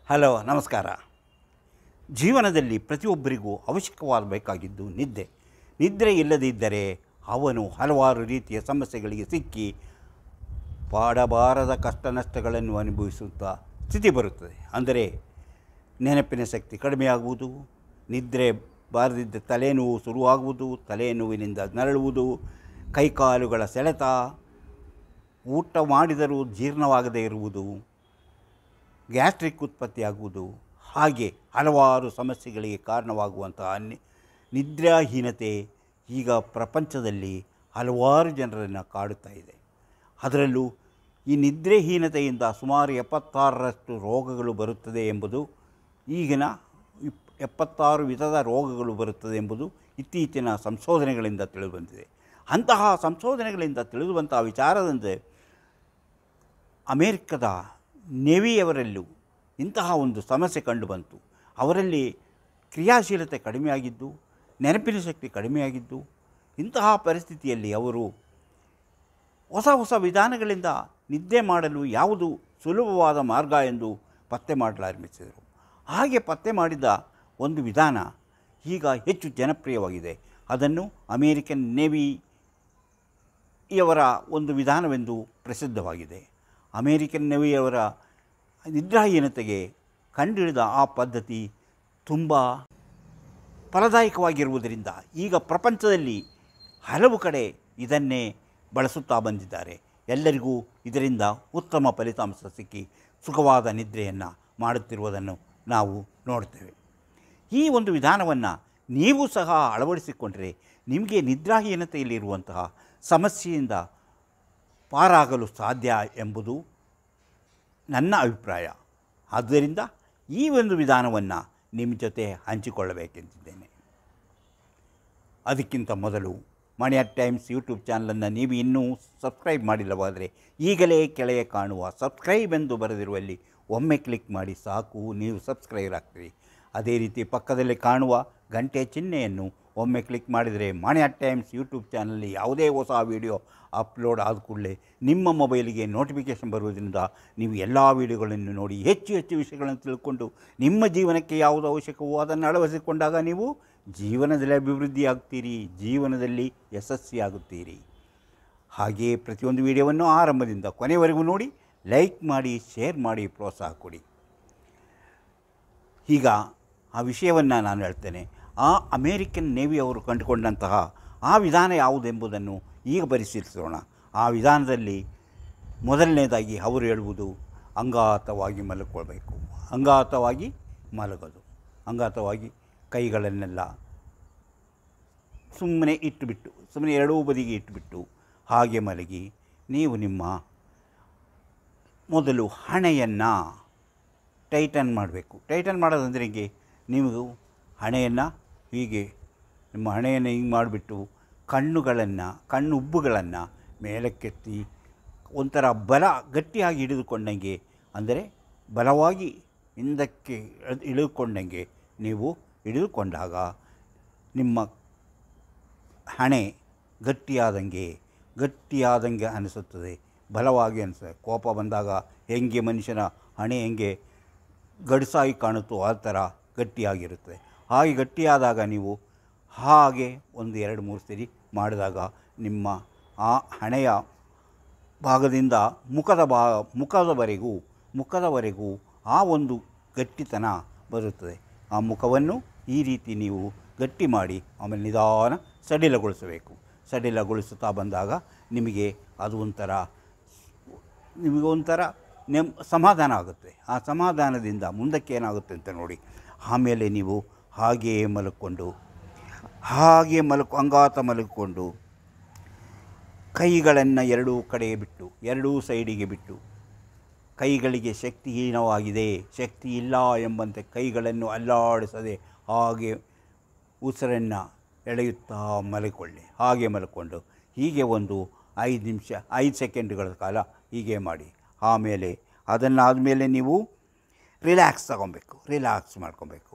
Hello, ನಮಸ್ಕಾರ. ಜೀವನದಲ್ಲಿ ಪ್ರತಿಯೊಬ್ಬರಿಗೂ ಅವಶ್ಯಕವಾಗಬೇಕಾಗಿದ್ದು ನಿದ್ದೆ. ನಿದ್ರೆ ಇಲ್ಲದಿದ್ದರೆ ಅವನು ಹಲವಾರು ರೀತಿಯ ಸಮಸ್ಯೆಗಳಿಗೆ ಸಿಕ್ಕಿ ಪಾಡಬಾರದ ಕಷ್ಟ ನಷ್ಟಗಳನ್ನು ಅನುಭವಿಸುತ್ತಾ ಸ್ಥಿತಿ ಬರುತ್ತದೆ. ಅಂದರೆ ನೆನಪಿನ ಶಕ್ತಿ ಕಡಿಮೆಯಾಗುವುದು, ನಿದ್ರೆ ಬಾರದಿದ್ದ ತಲೆನೋವು ಶುರುವಾಗುವುದು, ತಲೆನೋವಿನಿಂದ ನರಳುವುದು, ಕೈಕಾಲುಗಳ ಸೆಳೆತ, ಊಟ ಮಾಡಿದರೂ ಜೀರ್ಣವಾಗದೇ ಇರುವುದು, ಗ್ಯಾಸ್ಟ್ರಿಕ್ ಉತ್ಪತ್ತಿಯಾಗುವುದು, ಹಾಗೆ ಹಲವಾರು ಸಮಸ್ಯೆಗಳಿಗೆ ಕಾರಣವಾಗುವಂತಹ ನಿದ್ರಾಹೀನತೆ ಈಗ ಪ್ರಪಂಚದಲ್ಲಿ ಹಲವಾರು ಜನರನ್ನು ಕಾಡುತ್ತಾ ಇದೆ. ಅದರಲ್ಲೂ ಈ ನಿದ್ರೆಹೀನತೆಯಿಂದ ಸುಮಾರು 76ರಷ್ಟು ರೋಗಗಳು ಬರುತ್ತದೆ ಎಂಬುದು ಈಗಿನ 76 ವಿಧದ ರೋಗಗಳು ಬರುತ್ತದೆ ಎಂಬುದು ಇತ್ತೀಚಿನ ಸಂಶೋಧನೆಗಳಿಂದ ತಿಳಿದುಬಂದಿದೆ. ಅಂತಹ ಸಂಶೋಧನೆಗಳಿಂದ ತಿಳಿದುಬಂತಹ ವಿಚಾರದಂತೆ ಅಮೇರಿಕದ ನೇವಿಯವರಲ್ಲೂ ಇಂತಹ ಒಂದು ಸಮಸ್ಯೆ ಕಂಡುಬಂತು. ಅವರಲ್ಲಿ ಕ್ರಿಯಾಶೀಲತೆ ಕಡಿಮೆಯಾಗಿದ್ದು, ನೆನಪಿನ ಶಕ್ತಿ ಕಡಿಮೆಯಾಗಿದ್ದು, ಇಂತಹ ಪರಿಸ್ಥಿತಿಯಲ್ಲಿ ಅವರು ಹೊಸ ವಿಧಾನಗಳಿಂದ ನಿದ್ದೆ ಮಾಡಲು ಯಾವುದು ಸುಲಭವಾದ ಮಾರ್ಗ ಎಂದು ಪತ್ತೆ ಮಾಡಲಾರಂಭಿಸಿದರು. ಹಾಗೆ ಪತ್ತೆ ಮಾಡಿದ ಒಂದು ವಿಧಾನ ಈಗ ಹೆಚ್ಚು ಜನಪ್ರಿಯವಾಗಿದೆ. ಅದನ್ನು ಅಮೇರಿಕನ್ ನೇವಿಯವರ ಒಂದು ವಿಧಾನವೆಂದು ಪ್ರಸಿದ್ಧವಾಗಿದೆ. ಅಮೇರಿಕನ್ ನೇವಿಯವರ ನಿದ್ರಾಹೀನತೆಗೆ ಕಂಡುಹಿಡಿದ ಆ ಪದ್ಧತಿ ತುಂಬ ಫಲದಾಯಕವಾಗಿರುವುದರಿಂದ ಈಗ ಪ್ರಪಂಚದಲ್ಲಿ ಹಲವು ಕಡೆ ಇದನ್ನೇ ಬಳಸುತ್ತಾ ಬಂದಿದ್ದಾರೆ. ಎಲ್ಲರಿಗೂ ಇದರಿಂದ ಉತ್ತಮ ಫಲಿತಾಂಶ ಸಿಕ್ಕಿ ಸುಖವಾದ ನಿದ್ರೆಯನ್ನು ಮಾಡುತ್ತಿರುವುದನ್ನು ನಾವು ನೋಡ್ತೇವೆ. ಈ ಒಂದು ವಿಧಾನವನ್ನು ನೀವು ಸಹ ಅಳವಡಿಸಿಕೊಂಡರೆ ನಿಮಗೆ ನಿದ್ರಾಹೀನತೆಯಲ್ಲಿರುವಂತಹ ಸಮಸ್ಯೆಯಿಂದ ಪಾರಾಗಲು ಸಾಧ್ಯ ಎಂಬುದು ನನ್ನ ಅಭಿಪ್ರಾಯ. ಆದ್ದರಿಂದ ಈ ಒಂದು ವಿಧಾನವನ್ನು ನಿಮ್ಮ ಜೊತೆ ಹಂಚಿಕೊಳ್ಳಬೇಕೆಂದಿದ್ದೇನೆ. ಅದಕ್ಕಿಂತ ಮೊದಲು ಮಣಿ ಅಟ್ ಟೈಮ್ಸ್ ಯೂಟ್ಯೂಬ್ ಚಾನಲನ್ನು ನೀವು ಇನ್ನೂ ಸಬ್ಸ್ಕ್ರೈಬ್ ಮಾಡಿಲ್ಲವಾದರೆ ಈಗಲೇ ಕೆಳಗೆ ಕಾಣುವ ಸಬ್ಸ್ಕ್ರೈಬ್ ಎಂದು ಬರೆದಿರುವಲ್ಲಿ ಒಮ್ಮೆ ಕ್ಲಿಕ್ ಮಾಡಿ ಸಾಕು, ನೀವು ಸಬ್ಸ್ಕ್ರೈಬ್ ಆಗ್ತೀರಿ. ಅದೇ ರೀತಿ ಪಕ್ಕದಲ್ಲಿ ಕಾಣುವ ಗಂಟೆ ಚಿಹ್ನೆಯನ್ನು ಒಮ್ಮೆ ಕ್ಲಿಕ್ ಮಾಡಿದರೆ ಮಣಿ ಅಟ್ ಟೈಮ್ಸ್ ಯೂಟ್ಯೂಬ್ ಚಾನಲ್ನಲ್ಲಿ ಯಾವುದೇ ಹೊಸ ವೀಡಿಯೋ ಅಪ್ಲೋಡ್ ಆದ ಕೂಡಲೇ ನಿಮ್ಮ ಮೊಬೈಲಿಗೆ ನೋಟಿಫಿಕೇಷನ್ ಬರುವುದರಿಂದ ನೀವು ಎಲ್ಲ ವೀಡಿಯೋಗಳನ್ನು ನೋಡಿ ಹೆಚ್ಚು ವಿಷಯಗಳನ್ನು ತಿಳ್ಕೊಂಡು ನಿಮ್ಮ ಜೀವನಕ್ಕೆ ಯಾವುದು ಅವಶ್ಯಕವೋ ಅದನ್ನು ಅಳವಡಿಸಿಕೊಂಡಾಗ ನೀವು ಜೀವನದಲ್ಲಿ ಅಭಿವೃದ್ಧಿಯಾಗ್ತೀರಿ, ಜೀವನದಲ್ಲಿ ಯಶಸ್ವಿಯಾಗುತ್ತೀರಿ. ಹಾಗೆಯೇ ಪ್ರತಿಯೊಂದು ವಿಡಿಯೋವನ್ನು ಆರಂಭದಿಂದ ಕೊನೆವರೆಗೂ ನೋಡಿ, ಲೈಕ್ ಮಾಡಿ, ಶೇರ್ ಮಾಡಿ, ಪ್ರೋತ್ಸಾಹ ಕೊಡಿ. ಈಗ ಆ ವಿಷಯವನ್ನು ನಾನು ಹೇಳ್ತೇನೆ. ಆ ಅಮೇರಿಕನ್ ನೇವಿಯವರು ಕಂಡುಕೊಂಡಂತಹ ಆ ವಿಧಾನ ಯಾವುದೆಂಬುದನ್ನು ಈಗ ಪರಿಶೀಲಿಸೋಣ. ಆ ವಿಧಾನದಲ್ಲಿ ಮೊದಲನೇದಾಗಿ ಅವರು ಹೇಳುವುದು ಅಂಗಾತವಾಗಿ ಮಲಗಿಕೊಳ್ಬೇಕು. ಅಂಗಾತವಾಗಿ ಮಲಗೋದು, ಅಂಗಾತವಾಗಿ ಕೈಗಳನ್ನೆಲ್ಲ ಸುಮ್ಮನೆ ಎರಡೂ ಬದಿಗೆ ಇಟ್ಟುಬಿಟ್ಟು ಹಾಗೆ ಮಲಗಿ ನೀವು ನಿಮ್ಮ ಮೊದಲು ಹಣೆಯನ್ನು ಟೈಟನ್ ಮಾಡಬೇಕು. ಟೈಟನ್ ಮಾಡೋದಂದರೆ ಹೀಗೆ, ನೀವು ಹಣೆಯನ್ನು ಹೀಗೆ ನಿಮ್ಮ ಹಣೆಯನ್ನು ಹಿಂಗೆ ಮಾಡಿಬಿಟ್ಟು ಕಣ್ಣುಬ್ಬುಗಳನ್ನು ಮೇಲಕ್ಕೆತ್ತಿ ಒಂಥರ ಗಟ್ಟಿಯಾಗಿ ಹಿಡಿದುಕೊಂಡಂಗೆ, ಅಂದರೆ ಬಲವಾಗಿ ಹಿಂದಕ್ಕೆ ಇಳಿದುಕೊಂಡಂಗೆ ನೀವು ಹಿಡಿದುಕೊಂಡಾಗ ನಿಮ್ಮ ಹಣೆ ಗಟ್ಟಿಯಾದಂಗೆ ಅನಿಸುತ್ತದೆ, ಬಲವಾಗಿ ಅನಿಸುತ್ತದೆ. ಕೋಪ ಬಂದಾಗ ಹೆಂಗೆ ಮನುಷ್ಯನ ಹಣೆ ಹೆಂಗೆ ಗಡುಸಾಗಿ ಕಾಣುತ್ತೋ ಆ ಥರ ಗಟ್ಟಿಯಾಗಿರುತ್ತದೆ. ಹಾಗೆ ಗಟ್ಟಿಯಾದಾಗ ನೀವು ಹಾಗೆ 1-2-3 ಸರಿ ಮಾಡಿದಾಗ ನಿಮ್ಮ ಆ ಹಣೆಯ ಭಾಗದಿಂದ ಮುಖದವರೆಗೂ ಆ ಒಂದು ಗಟ್ಟಿತನ ಬರುತ್ತದೆ. ಆ ಮುಖವನ್ನು ಈ ರೀತಿ ನೀವು ಗಟ್ಟಿ ಮಾಡಿ ಆಮೇಲೆ ನಿಧಾನ ಸಡಿಲಗೊಳಿಸಬೇಕು. ಸಡಿಲಗೊಳಿಸುತ್ತಾ ಬಂದಾಗ ನಿಮಗೆ ಅದು ಒಂಥರ ಸಮಾಧಾನ ಆಗುತ್ತೆ. ಆ ಸಮಾಧಾನದಿಂದ ಮುಂದಕ್ಕೆ ಏನಾಗುತ್ತೆ ಅಂತ ನೋಡಿ. ಆಮೇಲೆ ನೀವು ಹಾಗೆಯೇ ಅಂಗಾತ ಮಲಗಿಕೊಂಡು ಕೈಗಳನ್ನು ಎರಡೂ ಕಡೆಗೆ ಬಿಟ್ಟು, ಎರಡೂ ಸೈಡಿಗೆ ಬಿಟ್ಟು, ಕೈಗಳಿಗೆ ಶಕ್ತಿ ಇಲ್ಲ ಎಂಬಂತೆ ಕೈಗಳನ್ನು ಅಲ್ಲಾಡಿಸದೆ ಹಾಗೆ ಉಸಿರನ್ನು ಎಳೆಯುತ್ತಾ ಮಲಗಿಕೊಳ್ಳಿ. ಹಾಗೆ ಮಲ್ಕೊಂಡು ಹೀಗೆ ಒಂದು 5 ಸೆಕೆಂಡ್ಗಳ ಕಾಲ ಹೀಗೆ ಮಾಡಿ. ಅದನ್ನಾದಮೇಲೆ ನೀವು ರಿಲ್ಯಾಕ್ಸ್ ಮಾಡ್ಕೊಬೇಕು.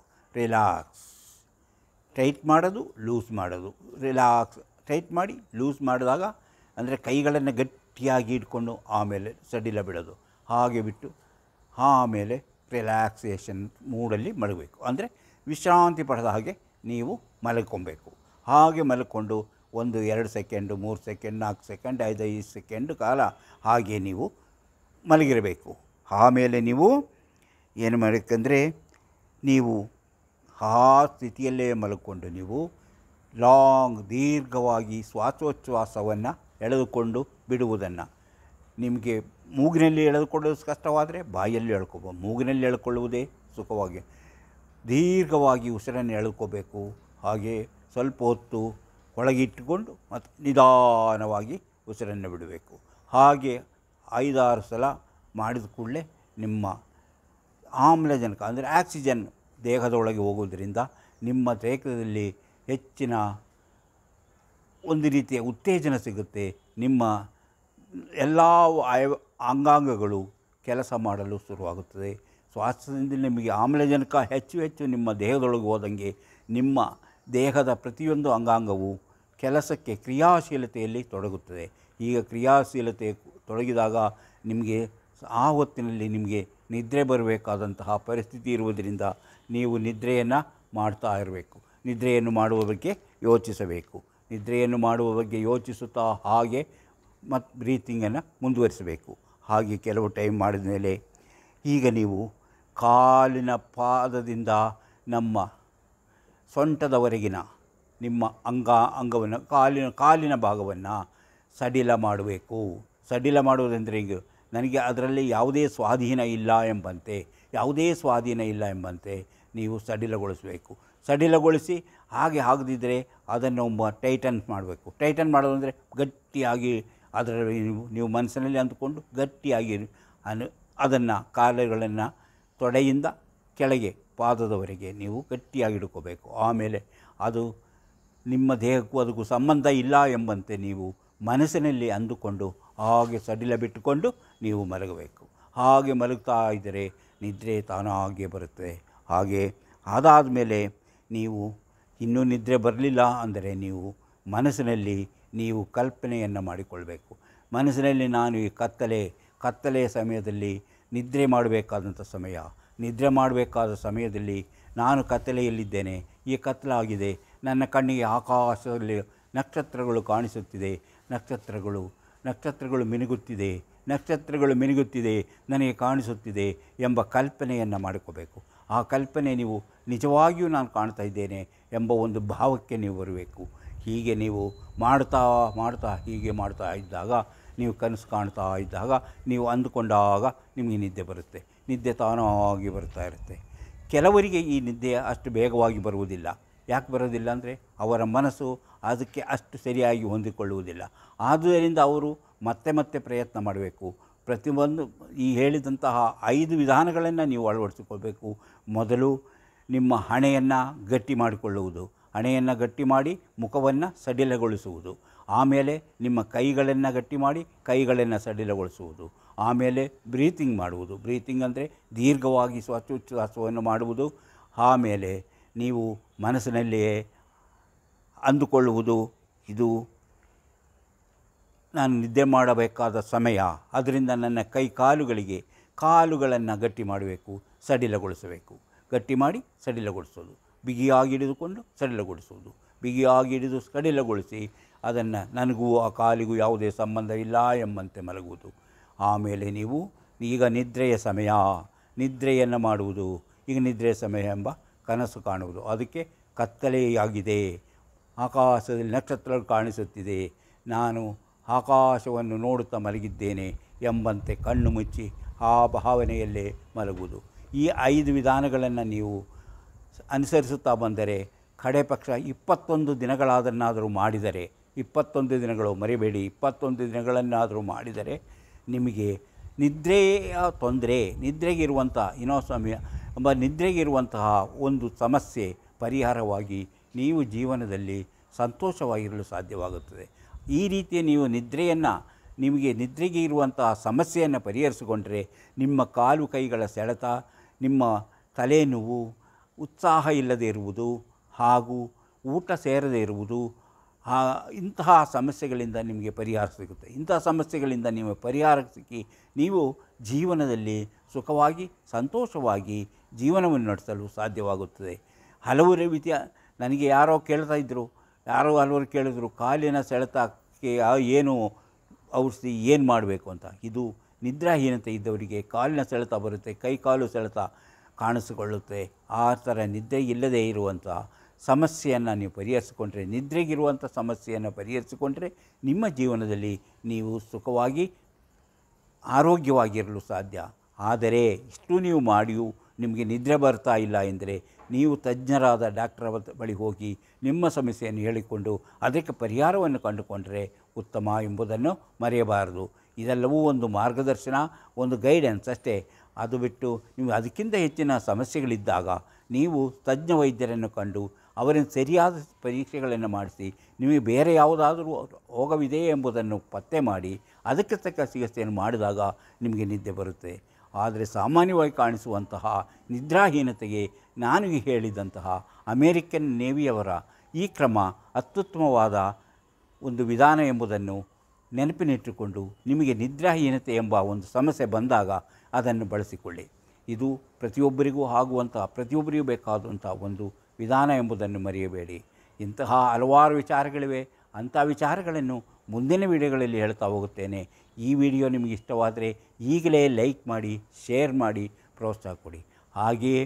ಟೈಟ್ ಮಾಡೋದು, ಲೂಸ್ ಮಾಡೋದು, ಟೈಟ್ ಮಾಡಿ ಲೂಸ್ ಮಾಡಿದಾಗ, ಅಂದರೆ ಕೈಗಳನ್ನು ಗಟ್ಟಿಯಾಗಿ ಇಟ್ಕೊಂಡು ಆಮೇಲೆ ಸಡಿಲ ಬಿಡೋದು. ಹಾಗೆ ಬಿಟ್ಟು ಆಮೇಲೆ ರಿಲ್ಯಾಕ್ಸೇಷನ್ ಮೂಡಲ್ಲಿ ಮಲಗಬೇಕು. ಅಂದರೆ ವಿಶ್ರಾಂತಿ ಪಡೆದ ಹಾಗೆ ನೀವು ಮಲ್ಕೊಬೇಕು. ಹಾಗೆ ಮಲ್ಕೊಂಡು 1 2 ಸೆಕೆಂಡು 3 ಸೆಕೆಂಡ್ 4 ಸೆಕೆಂಡ್ 5 ಸೆಕೆಂಡ್ ಕಾಲ ಹಾಗೆ ನೀವು ಮಲಗಿರಬೇಕು. ಆಮೇಲೆ ನೀವು ಏನು ಮಾಡಬೇಕಂದ್ರೆ, ನೀವು ಆ ಸ್ಥಿತಿಯಲ್ಲೇ ಮಲ್ಕೊಂಡು ನೀವು ದೀರ್ಘವಾಗಿ ಶ್ವಾಸೋಚ್ಛ್ವಾಸವನ್ನು ಎಳೆದುಕೊಂಡು ಬಿಡುವುದನ್ನು, ನಿಮಗೆ ಮೂಗಿನಲ್ಲಿ ಎಳೆದುಕೊಳ್ಳೋದು ಕಷ್ಟವಾದರೆ ಬಾಯಲ್ಲಿ ಎಳ್ಕೊಬೋದು. ಮೂಗಿನಲ್ಲಿ ಎಳ್ಕೊಳ್ಳುವುದೇ ಸುಖವಾಗಿ ದೀರ್ಘವಾಗಿ ಉಸಿರನ್ನು ಎಳ್ಕೋಬೇಕು. ಹಾಗೆ ಸ್ವಲ್ಪ ಹೊತ್ತು ಒಳಗಿಟ್ಟುಕೊಂಡು ಮತ್ತು ನಿಧಾನವಾಗಿ ಉಸಿರನ್ನು ಬಿಡಬೇಕು. ಹಾಗೆ 5-6 ಸಲ ಮಾಡಿದ ಕೂಡಲೇ ನಿಮ್ಮ ಆಮ್ಲಜನಕ ಅಂದರೆ ಆಕ್ಸಿಜನ್ ದೇಹದೊಳಗೆ ಹೋಗುವುದರಿಂದ ನಿಮ್ಮ ದೇಹದಲ್ಲಿ ಹೆಚ್ಚಿನ ಒಂದು ರೀತಿಯ ಉತ್ತೇಜನ ಸಿಗುತ್ತೆ. ನಿಮ್ಮ ಎಲ್ಲ ಅಂಗಾಂಗಗಳು ಕೆಲಸ ಮಾಡಲು ಶುರುವಾಗುತ್ತದೆ. ಶ್ವಾಸದಿಂದ ನಿಮಗೆ ಆಮ್ಲಜನಕ ಹೆಚ್ಚು ನಿಮ್ಮ ದೇಹದೊಳಗೆ ಹೋದಂಗೆ ನಿಮ್ಮ ದೇಹದ ಪ್ರತಿಯೊಂದು ಅಂಗಾಂಗವು ಕೆಲಸಕ್ಕೆ ಕ್ರಿಯಾಶೀಲತೆಯಲ್ಲಿ ತೊಡಗುತ್ತದೆ. ಈಗ ಕ್ರಿಯಾಶೀಲತೆ ತೊಡಗಿದಾಗ ನಿಮಗೆ ಆ ಹೊತ್ತಿನಲ್ಲಿ ನಿಮಗೆ ನಿದ್ರೆ ಬರಬೇಕಾದಂತಹ ಪರಿಸ್ಥಿತಿ ಇರುವುದರಿಂದ ನೀವು ನಿದ್ರೆಯನ್ನು ಮಾಡ್ತಾ ಇರಬೇಕು. ನಿದ್ರೆಯನ್ನು ಮಾಡುವ ಬಗ್ಗೆ ಯೋಚಿಸಬೇಕು. ನಿದ್ರೆಯನ್ನು ಮಾಡುವ ಬಗ್ಗೆ ಯೋಚಿಸುತ್ತಾ ಹಾಗೆ ಮತ್ತು ಬ್ರೀತಿಂಗನ್ನು ಮುಂದುವರಿಸಬೇಕು. ಹಾಗೆ ಕೆಲವು ಟೈಮ್ ಮಾಡಿದ ಮೇಲೆ ಈಗ ನೀವು ಕಾಲಿನ ಪಾದದಿಂದ ನಮ್ಮ ಸೊಂಟದವರೆಗಿನ ನಿಮ್ಮ ಅಂಗವನ್ನು ಕಾಲಿನ ಭಾಗವನ್ನು ಸಡಿಲ ಮಾಡಬೇಕು. ಸಡಿಲ ಮಾಡುವುದೆಂದರೆ ಈಗ ನನಗೆ ಅದರಲ್ಲಿ ಯಾವುದೇ ಸ್ವಾಧೀನ ಇಲ್ಲ ಎಂಬಂತೆ ನೀವು ಸಡಿಲಗೊಳಿಸಬೇಕು. ಸಡಿಲಗೊಳಿಸಿ ಹಾಗೆ ಆಗದಿದ್ದರೆ ಅದನ್ನು ಟೈಟನ್ ಮಾಡಬೇಕು. ಟೈಟನ್ ಮಾಡೋದಂದರೆ ಗಟ್ಟಿಯಾಗಿ ಅದರಲ್ಲಿ ನೀವು ಮನಸ್ಸಿನಲ್ಲಿ ಅಂದುಕೊಂಡು ಗಟ್ಟಿಯಾಗಿ ಅದನ್ನು ಕಾಲುಗಳನ್ನು ತೊಡೆಯಿಂದ ಕೆಳಗೆ ಪಾದದವರೆಗೆ ನೀವು ಗಟ್ಟಿಯಾಗಿ ಹಿಡ್ಕೋಬೇಕು. ಆಮೇಲೆ ಅದು ನಿಮ್ಮ ದೇಹಕ್ಕೂ ಅದಕ್ಕೂ ಸಂಬಂಧ ಇಲ್ಲ ಎಂಬಂತೆ ನೀವು ಮನಸ್ಸಿನಲ್ಲಿ ಅಂದುಕೊಂಡು ಹಾಗೆ ಸಡಿಲ ಬಿಟ್ಟುಕೊಂಡು ನೀವು ಮಲಗಬೇಕು. ಹಾಗೆ ಮಲಗ್ತಾ ಇದ್ದರೆ ನಿದ್ರೆ ತಾನಾಗೆ ಬರುತ್ತೆ. ಹಾಗೆ ಅದಾದ ಮೇಲೆ ನೀವು ಇನ್ನೂ ನಿದ್ರೆ ಬರಲಿಲ್ಲ ಅಂದರೆ ನೀವು ಮನಸ್ಸಿನಲ್ಲಿ ನೀವು ಕಲ್ಪನೆಯನ್ನು ಮಾಡಿಕೊಳ್ಬೇಕು. ಮನಸ್ಸಿನಲ್ಲಿ ನಾನು ಈ ಕತ್ತಲೆಯ ಸಮಯದಲ್ಲಿ ನಿದ್ರೆ ಮಾಡಬೇಕಾದಂಥ ಸಮಯ, ನಿದ್ರೆ ಮಾಡಬೇಕಾದ ಸಮಯದಲ್ಲಿ ನಾನು ಕತ್ತಲೆಯಲ್ಲಿದ್ದೇನೆ, ಈ ಕತ್ತಲಾಗಿದೆ, ನನ್ನ ಕಣ್ಣಿಗೆ ಆಕಾಶದಲ್ಲಿ ನಕ್ಷತ್ರಗಳು ಕಾಣಿಸುತ್ತಿದೆ, ನಕ್ಷತ್ರಗಳು ಮಿನುಗುತ್ತಿದೆ ನನಗೆ ಕಾಣಿಸುತ್ತಿದೆ ಎಂಬ ಕಲ್ಪನೆಯನ್ನು ಮಾಡಿಕೋಬೇಕು. ಆ ಕಲ್ಪನೆ ನೀವು ನಿಜವಾಗಿಯೂ ನಾನು ಕಾಣ್ತಾ ಇದ್ದೇನೆ ಎಂಬ ಒಂದು ಭಾವಕ್ಕೆ ನೀವು ಬರಬೇಕು. ಹೀಗೆ ನೀವು ಮಾಡ್ತಾ ಹೀಗೆ ಮಾಡ್ತಾ ಇದ್ದಾಗ, ನೀವು ಕನಸು ಕಾಣ್ತಾ ಇದ್ದಾಗ, ನೀವು ಅಂದುಕೊಂಡಾಗ ನಿಮಗೆ ನಿದ್ದೆ ಬರುತ್ತೆ. ನಿದ್ದೆ ತಾನಾಗಿ ಬರ್ತಾ ಇರುತ್ತೆ. ಕೆಲವರಿಗೆ ಈ ನಿದ್ದೆ ಅಷ್ಟು ಬೇಗವಾಗಿ ಬರುವುದಿಲ್ಲ. ಯಾಕೆ ಬರೋದಿಲ್ಲ ಅಂದರೆ ಅವರ ಮನಸ್ಸು ಅದಕ್ಕೆ ಅಷ್ಟು ಸರಿಯಾಗಿ ಹೊಂದಿಕೊಳ್ಳುವುದಿಲ್ಲ. ಆದುದರಿಂದ ಅವರು ಮತ್ತೆ ಪ್ರಯತ್ನ ಮಾಡಬೇಕು. ಪ್ರತಿಯೊಂದು ಈ ಹೇಳಿದಂತಹ 5 ವಿಧಾನಗಳನ್ನು ನೀವು ಅಳವಡಿಸಿಕೊಳ್ಬೇಕು. ಮೊದಲು ನಿಮ್ಮ ಹಣೆಯನ್ನು ಗಟ್ಟಿ ಮಾಡಿಕೊಳ್ಳುವುದು, ಹಣೆಯನ್ನು ಗಟ್ಟಿ ಮಾಡಿ ಮುಖವನ್ನು ಸಡಿಲಗೊಳಿಸುವುದು. ಆಮೇಲೆ ನಿಮ್ಮ ಕೈಗಳನ್ನು ಗಟ್ಟಿ ಮಾಡಿ ಕೈಗಳನ್ನು ಸಡಿಲಗೊಳಿಸುವುದು. ಆಮೇಲೆ ಬ್ರೀತಿಂಗ್ ಮಾಡುವುದು. ಬ್ರೀತಿಂಗ್ ಅಂದರೆ ದೀರ್ಘವಾಗಿ ಶ್ವಾಸೋಚ್ಛ್ವಾಸವನ್ನು ಮಾಡುವುದು. ಆಮೇಲೆ ನೀವು ಮನಸ್ಸಿನಲ್ಲಿಯೇ ಅಂದುಕೊಳ್ಳುವುದು, ಇದು ನಾನು ನಿದ್ದೆ ಮಾಡಬೇಕಾದ ಸಮಯ, ಅದರಿಂದ ನನ್ನ ಕಾಲುಗಳನ್ನು ಗಟ್ಟಿ ಮಾಡಬೇಕು, ಸಡಿಲಗೊಳಿಸಬೇಕು. ಗಟ್ಟಿ ಮಾಡಿ ಸಡಿಲಗೊಳಿಸೋದು, ಬಿಗಿಯಾಗಿ ಹಿಡಿದುಕೊಂಡು ಸಡಿಲಗೊಳಿಸುವುದು, ಬಿಗಿಯಾಗಿ ಹಿಡಿದು ಸಡಿಲಗೊಳಿಸಿ ಅದನ್ನು ನನಗೂ ಆ ಕಾಲಿಗೂ ಯಾವುದೇ ಸಂಬಂಧ ಇಲ್ಲ ಎಂಬಂತೆ ಮಲಗುವುದು. ಆಮೇಲೆ ನೀವು ಈಗ ನಿದ್ರೆಯನ್ನು ಮಾಡುವುದು. ಈಗ ನಿದ್ರೆಯ ಸಮಯ ಎಂಬ ಕನಸು ಕಾಣುವುದು. ಅದಕ್ಕೆ ಕತ್ತಲೆಯಾಗಿದೆ, ಆಕಾಶದಲ್ಲಿ ನಕ್ಷತ್ರಗಳು ಕಾಣಿಸುತ್ತಿದೆ, ನಾನು ಆಕಾಶವನ್ನು ನೋಡುತ್ತಾ ಮಲಗಿದ್ದೇನೆ ಎಂಬಂತೆ ಕಣ್ಣು ಮುಚ್ಚಿ ಆ ಭಾವನೆಯಲ್ಲೇ ಮಲಗುವುದು. ಈ 5 ವಿಧಾನಗಳನ್ನು ನೀವು ಅನುಸರಿಸುತ್ತಾ ಬಂದರೆ ಕಡೆ ಪಕ್ಷ 21 ದಿನಗಳಾದನ್ನಾದರೂ ಮಾಡಿದರೆ, 21 ದಿನಗಳು ಮರಿಬೇಡಿ, 21 ದಿನಗಳನ್ನಾದರೂ ಮಾಡಿದರೆ ನಿಮಗೆ ನಿದ್ರೆಯ ತೊಂದರೆ, ನಿದ್ರೆಗಿರುವಂತಹ ಒಂದು ಸಮಸ್ಯೆ ಪರಿಹಾರವಾಗಿ ನೀವು ಜೀವನದಲ್ಲಿ ಸಂತೋಷವಾಗಿರಲು ಸಾಧ್ಯವಾಗುತ್ತದೆ. ಈ ರೀತಿಯ ನೀವು ನಿಮಗೆ ನಿದ್ರೆಗೆ ಇರುವಂತಹ ಸಮಸ್ಯೆಯನ್ನು ಪರಿಹರಿಸಿಕೊಂಡರೆ ನಿಮ್ಮ ಕಾಲು ಕೈಗಳ ಸೆಳೆತ, ನಿಮ್ಮ ತಲೆನೋವು, ಉತ್ಸಾಹ ಇಲ್ಲದೆ ಇರುವುದು ಹಾಗೂ ಊಟ ಸೇರದೇ ಇರುವುದು, ಇಂತಹ ಸಮಸ್ಯೆಗಳಿಂದ ನಿಮಗೆ ಪರಿಹಾರ ಸಿಗುತ್ತೆ. ಇಂತಹ ಸಮಸ್ಯೆಗಳಿಂದ ನೀವು ಪರಿಹಾರ ಸಿಕ್ಕಿ ನೀವು ಜೀವನದಲ್ಲಿ ಸುಖವಾಗಿ ಸಂತೋಷವಾಗಿ ಜೀವನವನ್ನು ನಡೆಸಲು ಸಾಧ್ಯವಾಗುತ್ತದೆ. ಹಲವು ರೀತಿಯ ನನಗೆ ಯಾರೋ ಕೇಳ್ತಾ ಇದ್ದರು, ಹಲವರು ಕೇಳಿದ್ರು ಕಾಲಿನ ಸೆಳೆತಕ್ಕೆ ಏನು ಔಷಧಿ ಏನು ಮಾಡಬೇಕು ಅಂತ. ಇದು ನಿದ್ರಾಹೀನತೆ ಇದ್ದವರಿಗೆ ಕಾಲಿನ ಸೆಳೆತ ಬರುತ್ತೆ, ಕೈಕಾಲು ಸೆಳೆತ ಕಾಣಿಸಿಕೊಳ್ಳುತ್ತೆ. ಆ ಥರ ನಿದ್ರೆ ಇಲ್ಲದೇ ಇರುವಂಥ ಸಮಸ್ಯೆಯನ್ನು ನೀವು ಪರಿಹರಿಸಿಕೊಂಡ್ರೆ, ನಿದ್ರೆಗಿರುವಂಥ ಸಮಸ್ಯೆಯನ್ನು ಪರಿಹರಿಸಿಕೊಂಡ್ರೆ ನಿಮ್ಮ ಜೀವನದಲ್ಲಿ ನೀವು ಸುಖವಾಗಿ ಆರೋಗ್ಯವಾಗಿರಲು ಸಾಧ್ಯ. ಆದರೆ ಇಷ್ಟು ನೀವು ಮಾಡಿಯೂ ನಿಮಗೆ ನಿದ್ರೆ ಬರ್ತಾ ಇಲ್ಲ ಎಂದರೆ ನೀವು ತಜ್ಞರಾದ ಡಾಕ್ಟರ್ ಬಳಿ ಹೋಗಿ ನಿಮ್ಮ ಸಮಸ್ಯೆಯನ್ನು ಹೇಳಿಕೊಂಡು ಅದಕ್ಕೆ ಪರಿಹಾರವನ್ನು ಕಂಡುಕೊಂಡರೆ ಉತ್ತಮ ಎಂಬುದನ್ನು ಮರೆಯಬಾರದು. ಇದೆಲ್ಲವೂ ಒಂದು ಮಾರ್ಗದರ್ಶನ, ಒಂದು ಗೈಡೆನ್ಸ್ ಅಷ್ಟೇ. ಅದು ಬಿಟ್ಟು ನೀವು ಅದಕ್ಕಿಂತ ಹೆಚ್ಚಿನ ಸಮಸ್ಯೆಗಳಿದ್ದಾಗ ನೀವು ತಜ್ಞ ವೈದ್ಯರನ್ನು ಕಂಡು ಅವರನ್ನು ಸರಿಯಾದ ಪರೀಕ್ಷೆಗಳನ್ನು ಮಾಡಿಸಿ ನಿಮಗೆ ಬೇರೆ ಯಾವುದಾದರೂ ರೋಗವಿದೆಯೇ ಎಂಬುದನ್ನು ಪತ್ತೆ ಮಾಡಿ ಅದಕ್ಕೆ ತಕ್ಕ ಚಿಕಿತ್ಸೆಯನ್ನು ಮಾಡಿದಾಗ ನಿಮಗೆ ನಿದ್ದೆ ಬರುತ್ತೆ. ಆದರೆ ಸಾಮಾನ್ಯವಾಗಿ ಕಾಣಿಸುವಂತಹ ನಿದ್ರಾಹೀನತೆಗೆ ನಾನು ಹೇಳಿದಂತಹ ಅಮೇರಿಕನ್ ನೇವಿಯವರ ಈ ಕ್ರಮ ಅತ್ಯುತ್ತಮವಾದ ಒಂದು ವಿಧಾನ ಎಂಬುದನ್ನು ನೆನಪಿನಿಟ್ಟುಕೊಂಡು ನಿಮಗೆ ನಿದ್ರಾಹೀನತೆ ಎಂಬ ಒಂದು ಸಮಸ್ಯೆ ಬಂದಾಗ ಅದನ್ನು ಬಳಸಿಕೊಳ್ಳಿ. ಇದು ಪ್ರತಿಯೊಬ್ಬರಿಗೂ ಪ್ರತಿಯೊಬ್ಬರಿಗೂ ಬೇಕಾದಂಥ ಒಂದು ವಿಧಾನ ಎಂಬುದನ್ನು ಮರೆಯಬೇಡಿ. ಇಂತಹ ಹಲವಾರು ವಿಚಾರಗಳಿವೆ. ಅಂಥ ವಿಚಾರಗಳನ್ನು ಮುಂದಿನ ವಿಡಿಯೋಗಳಲ್ಲಿ ಹೇಳ್ತಾ ಹೋಗುತ್ತೇನೆ. ಈ ವಿಡಿಯೋ ನಿಮಗೆ ಇಷ್ಟವಾದರೆ ಈಗಲೇ ಲೈಕ್ ಮಾಡಿ, ಶೇರ್ ಮಾಡಿ, ಪ್ರೋತ್ಸಾಹ ಕೊಡಿ. ಹಾಗೆಯೇ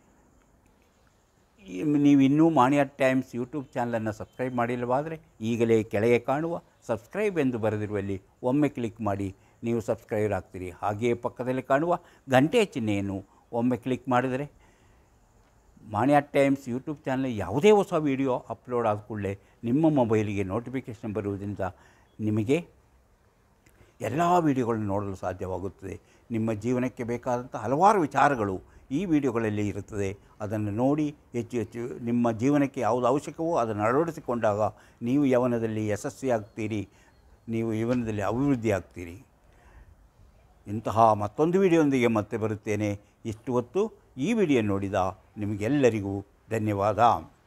ನೀವು ಇನ್ನೂ ಮಾಣಿಯಾ ಟೈಮ್ಸ್ ಯೂಟ್ಯೂಬ್ ಚಾನಲನ್ನು ಸಬ್ಸ್ಕ್ರೈಬ್ ಮಾಡಿಲ್ಲವಾದರೆ ಈಗಲೇ ಕೆಳಗೆ ಕಾಣುವ ಸಬ್ಸ್ಕ್ರೈಬ್ ಎಂದು ಬರೆದಿರುವಲ್ಲಿ ಒಮ್ಮೆ ಕ್ಲಿಕ್ ಮಾಡಿ ನೀವು ಸಬ್ಸ್ಕ್ರೈಬರ್ ಆಗ್ತೀರಿ. ಹಾಗೆಯೇ ಪಕ್ಕದಲ್ಲಿ ಕಾಣುವ ಗಂಟೆಯ ಚಿಹ್ನೆಯನ್ನು ಒಮ್ಮೆ ಕ್ಲಿಕ್ ಮಾಡಿದರೆ ಮಾಣಿಯಾ ಟೈಮ್ಸ್ ಯೂಟ್ಯೂಬ್ ಚಾನಲ್ ಯಾವುದೇ ಹೊಸ ವಿಡಿಯೋ ಅಪ್ಲೋಡ್ ಆದ ಕೂಡಲೇ ನಿಮ್ಮ ಮೊಬೈಲಿಗೆ ನೋಟಿಫಿಕೇಷನ್ ಬರುವುದರಿಂದ ನಿಮಗೆ ಎಲ್ಲ ವಿಡಿಯೋಗಳನ್ನು ನೋಡಲು ಸಾಧ್ಯವಾಗುತ್ತದೆ. ನಿಮ್ಮ ಜೀವನಕ್ಕೆ ಬೇಕಾದಂಥ ಹಲವಾರು ವಿಚಾರಗಳು ಈ ವಿಡಿಯೋಗಳಲ್ಲಿ ಇರುತ್ತದೆ. ಅದನ್ನು ನೋಡಿ ಹೆಚ್ಚು ನಿಮ್ಮ ಜೀವನಕ್ಕೆ ಯಾವುದು ಅವಶ್ಯಕವೋ ಅದನ್ನು ಅಳವಡಿಸಿಕೊಂಡಾಗ ನೀವು ಯೌವನದಲ್ಲಿ ಯಶಸ್ವಿಯಾಗ್ತೀರಿ, ನೀವು ಜೀವನದಲ್ಲಿ ಅಭಿವೃದ್ಧಿ ಆಗ್ತೀರಿ. ಇಂತಹ ಮತ್ತೊಂದು ವಿಡಿಯೋದೊಂದಿಗೆ ಮತ್ತೆ ಬರುತ್ತೇನೆ. ಇಷ್ಟು ಹೊತ್ತು ಈ ವಿಡಿಯೋ ನೋಡಿದ ನಿಮಗೆಲ್ಲರಿಗೂ ಧನ್ಯವಾದ.